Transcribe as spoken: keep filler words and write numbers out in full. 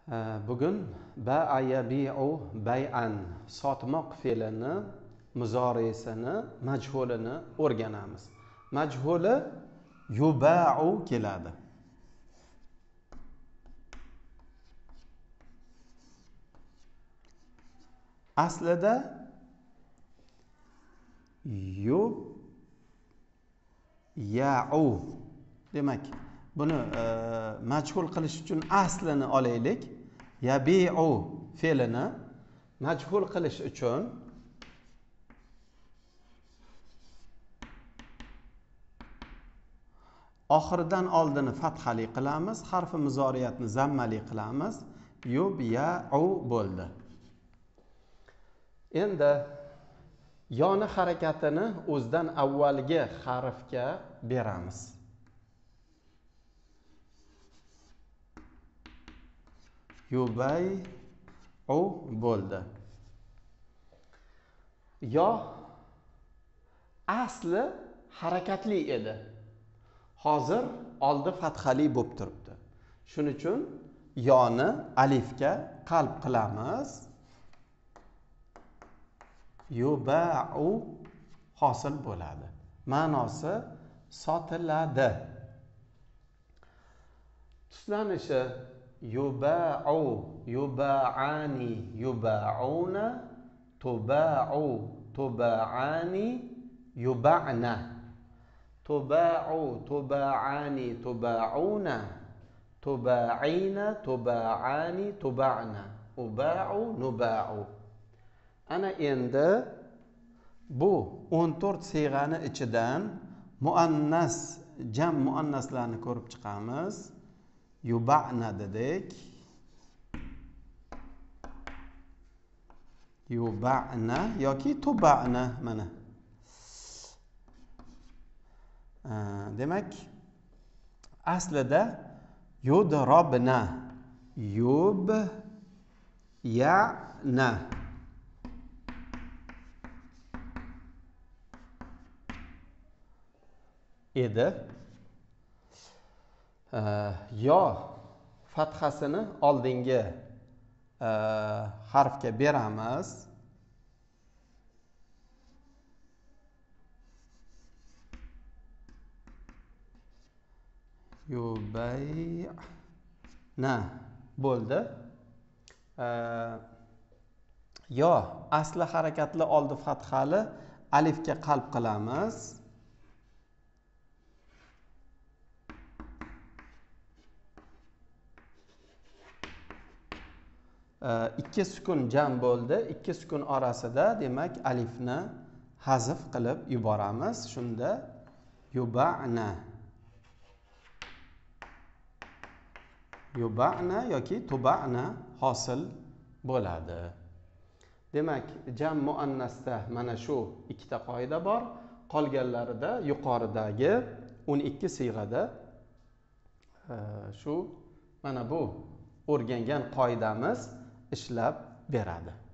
Bugun ba'a yabi'u bay'an sotmoq fe'lini muzorisini majhulini o'rganamiz. Majhuli yuba'u keladi. Aslida yub ya'u. Demak, buni e, majhul qilish uchun aslini olaylik. Yabi'u fe'lini majhul qilish uchun oxiridan oldini fathali qilamiz, harfi muzoriyatni zammali qilamiz. Yub ya'u bo'ldi. Endi yoni harakatini o'zidan avvalgi harfga beramiz. Yubay'u bo'ldi. Yo asli harakatli edi. Hozir oldi fathali bo'lib turibdi. Shuning uchun yoni alifga qalb qilamiz. Yuba'u hosil bo'ladi. Ma'nosi sotiladi. Tuslanishi yuba'u, yuba'ani, yuba'una, tuba'u, tuba'ani, yuba'na. Tuba'u, tuba'ani, tuba'una, tuba'ina, tuba'ani, tuba'na, uba'u, nuba'u. Ana endi bu o'n to'rt siyg'ani ichidan muannas, jam muannaslarni ko'rib chiqamiz. Yuba'na dedik. Yuba'na yoki tuba'na mana. Demak, aslida yudrabna, yub ya'na. Edi. Yo fathasini oldingi harfga beramiz. Yubay'na bo'ldi. Yo asli harakatli oldi fathali alifga qalb qilamiz. Ikki sukun jam bo'ldi. Ikki sukun orasida demak alifni hazf qilib yuboramiz. Shunda yuba'na. Yuba'na yoki tuba'na hosil bo'ladi. Demak, jam muannasda mana shu ikkita qoida bor. Qolganlarida yuqoridagi o'n ikki siyg'ada shu mana bu o'rgangan qoidamiz ishlab beradi.